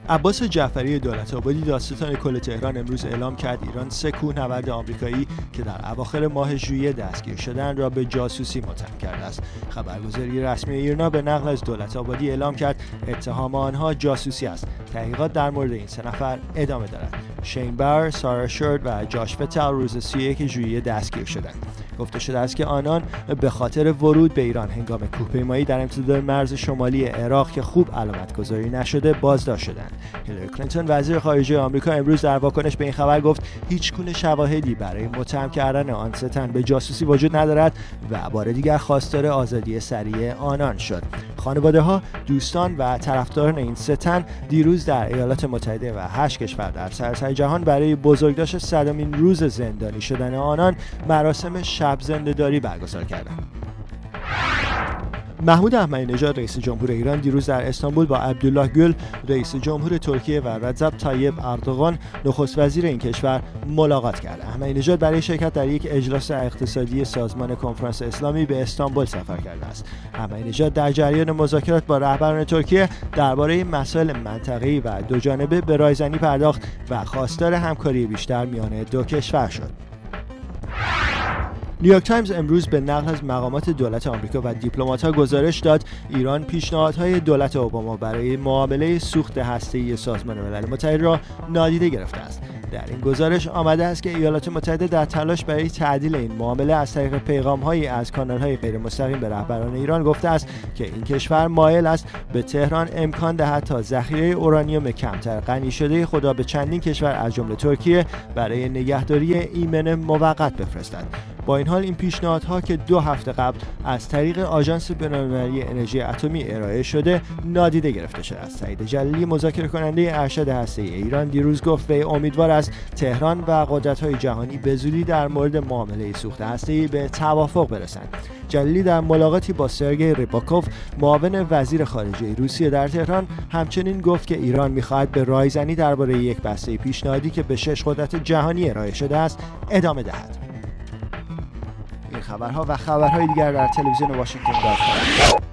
عباس جعفری دولت‌آبادی دادستان کل تهران امروز اعلام کرد ایران 3 کوهنورد آمریکایی که در اواخر ماه ژوئیه دستگیر شدند را به جاسوسی متهم کرده است. خبرگزاری رسمی ایرنا به نقل از دولت‌آبادی اعلام کرد اتهام آنها جاسوسی است. تحقیقات در مورد این 3 نفر ادامه دارد. شین بار، سارا شورد و جاش فتل روز 31 ژوئیه دستگیر شدند. گفته شده است که آنان به خاطر ورود به ایران هنگام کوهپیمایی در امتداد مرز شمالی عراق که خوب علامت‌گذاری نشده بازداشت شدند. هیلاری کلینتون وزیر خارجه آمریکا امروز در واکنش به این خبر گفت هیچگونه شواهدی برای متهم کردن آن 3 تن به جاسوسی وجود ندارد و بار دیگر خواستار آزادی سریع آنان شد. خانواده‌ها، دوستان و طرفداران این 3 تن دیروز در ایالات متحده و 8 کشور در سراسر جهان برای بزرگداشت 100مین روز زندانی شدن آنان مراسم شب زنده‌داری برگزار کردند. محمود احمدی نژاد رئیس جمهور ایران دیروز در استانبول با عبدالله گül رئیس جمهور ترکیه و رجب طیب اردوغان نخست وزیر این کشور ملاقات کرد. احمدی نژاد برای شرکت در یک اجلاس اقتصادی سازمان کنفرانس اسلامی به استانبول سفر کرده است. احمدی نژاد در جریان مذاکرات با رهبران ترکیه درباره مسائل منطقه‌ای و دوجانبه به رایزنی پرداخت و خواستار همکاری بیشتر میان دو کشور شد. نیویورک تایمز امروز به نقل از مقامات دولت آمریکا و دیپلمات‌ها گزارش داد ایران پیشنهادهای دولت اوباما برای معامله سوخت هسته‌ای سازمان ملل متحد را نادیده گرفته است. در این گزارش آمده است که ایالات متحده در تلاش برای تعدیل این معامله از طریق پیغام‌هایی از کانال‌های غیرمستقیم به رهبران ایران گفته است که این کشور مایل است به تهران امکان دهد تا ذخیره اورانیوم کمتر غنی شده خود را به چندین کشور از جمله ترکیه برای نگهداری ایمن موقت بفرستد. با این حال این پیشنهادها که 2 هفته قبل از طریق آژانس بین‌المللی انرژی اتمی ارائه شده نادیده گرفته شده است. سعید جلیلی مذاکره کننده ارشد هسته‌ای ایران دیروز گفت وی امیدوار است تهران و قدرت‌های جهانی به زودی در مورد معامله سوخت هسته‌ای به توافق برسند. جلیلی در ملاقاتی با سرگئی ریباکوف معاون وزیر خارجه روسیه در تهران همچنین گفت که ایران می‌خواهد به رایزنی درباره یک بسته پیشنهادی که به 6 قدرت جهانی ارائه شده است ادامه دهد. این خبرها و خبرهای دیگر در تلویزیون واشنگتن